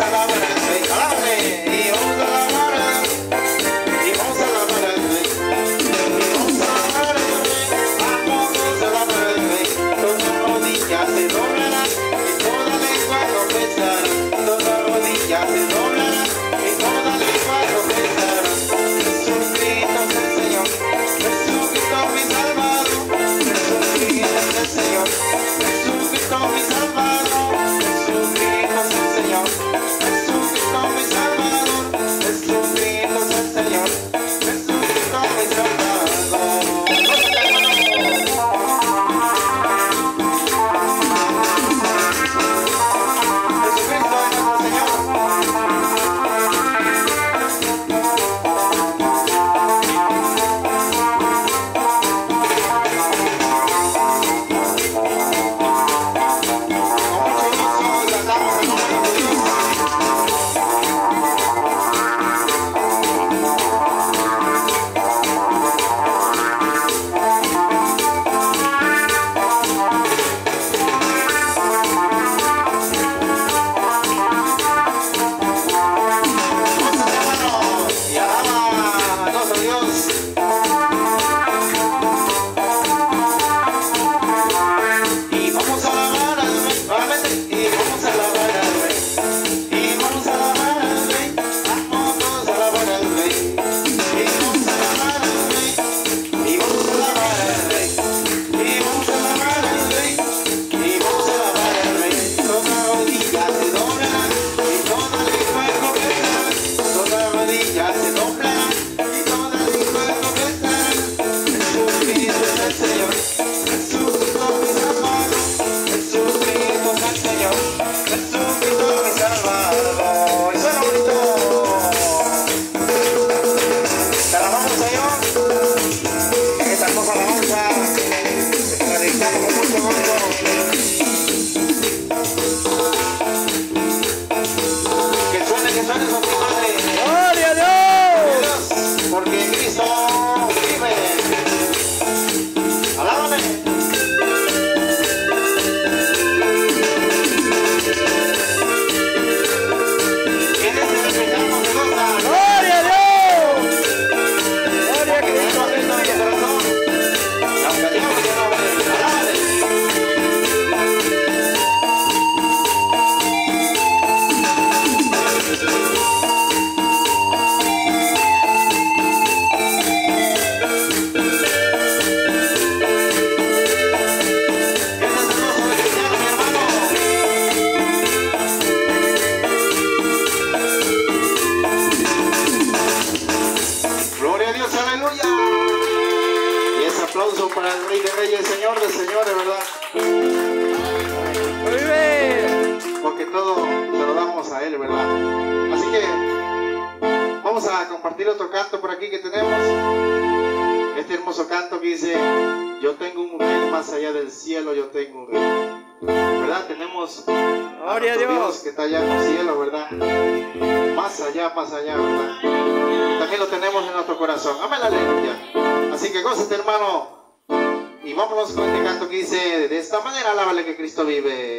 Más allá, ¿verdad? Y también lo tenemos en nuestro corazón. Amén, aleluya. Así que gózate, hermano. Y vámonos con este canto que dice: de esta manera, alábale que Cristo vive.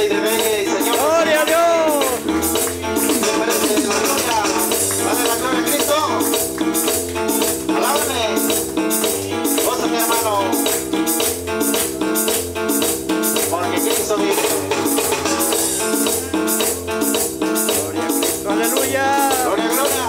ley de reggae, Señor. Gloria a Dios. Se merece la gloria. Dale la gloria a Cristo. Alábame. Gózate, hermano. Porque Cristo vive. Gloria a Cristo. Aleluya. Gloria, gloria.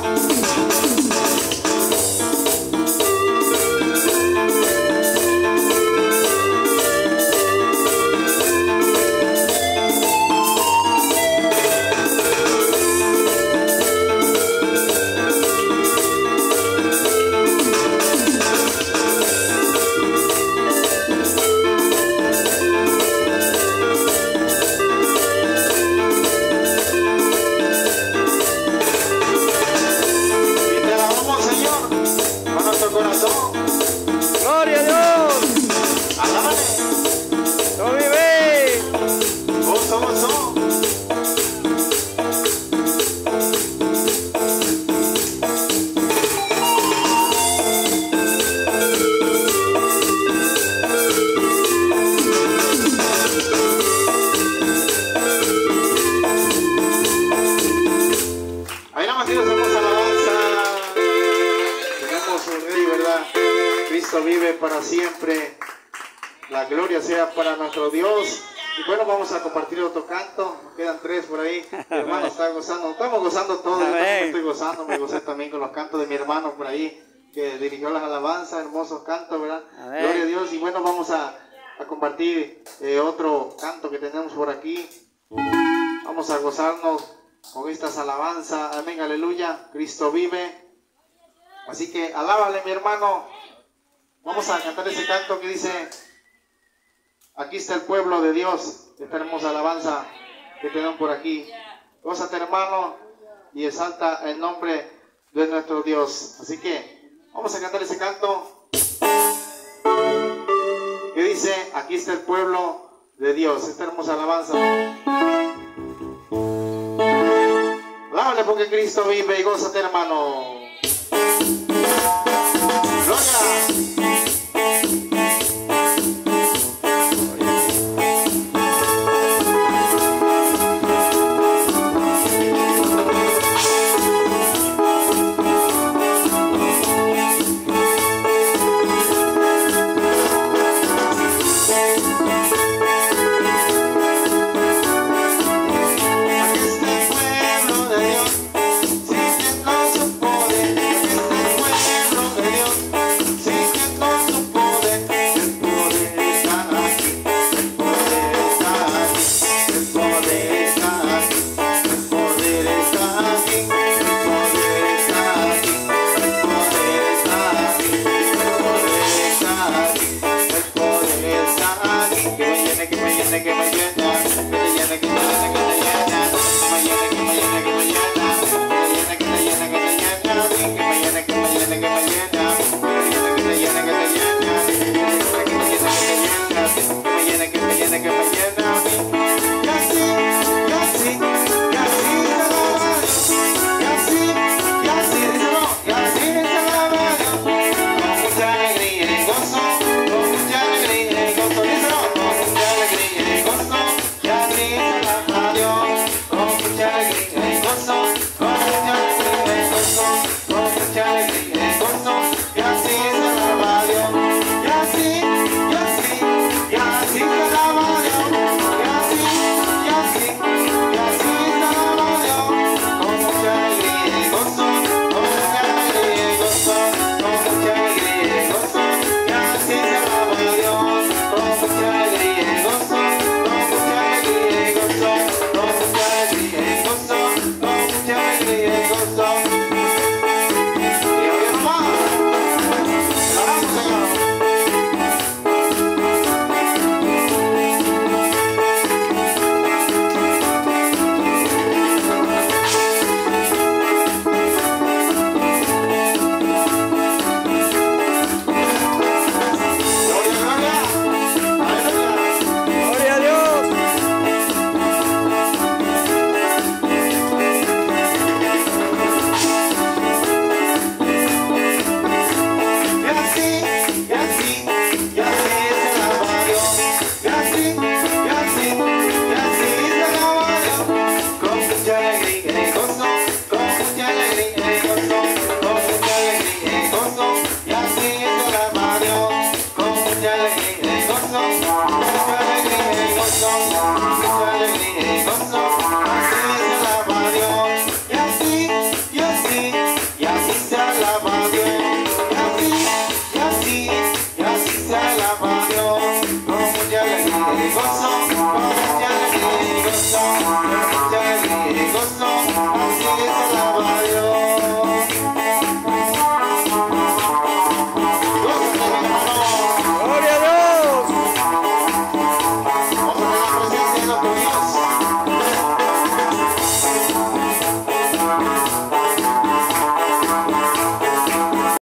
Corazón. Gloria a Dios. Alábale. Cristo vive. Gozo, gozo. Ahí nada más que nos hacemos alabanza. Tenemos un rey, ¿verdad? Cristo vive para siempre. La gloria sea para nuestro Dios. Y bueno, vamos a compartir otro canto. Nos quedan 3 por ahí. Mi hermano está gozando. Estamos gozando todos. Yo también me estoy gozando. Me gocé también con los cantos de mi hermano por ahí, que dirigió las alabanzas. Hermosos cantos, ¿verdad? Amén. Gloria a Dios. Y bueno, vamos a compartir otro canto que tenemos por aquí. Vamos a gozarnos con estas alabanzas. Amén, aleluya. Cristo vive. Así que alábale, mi hermano. Vamos a cantar ese canto que dice: aquí está el pueblo de Dios. Esta hermosa alabanza que tenemos por aquí. Gózate, hermano, y exalta el nombre de nuestro Dios. Así que vamos a cantar ese canto que dice: aquí está el pueblo de Dios. Esta hermosa alabanza. Alábale porque Cristo vive, y gózate, hermano. Gloria.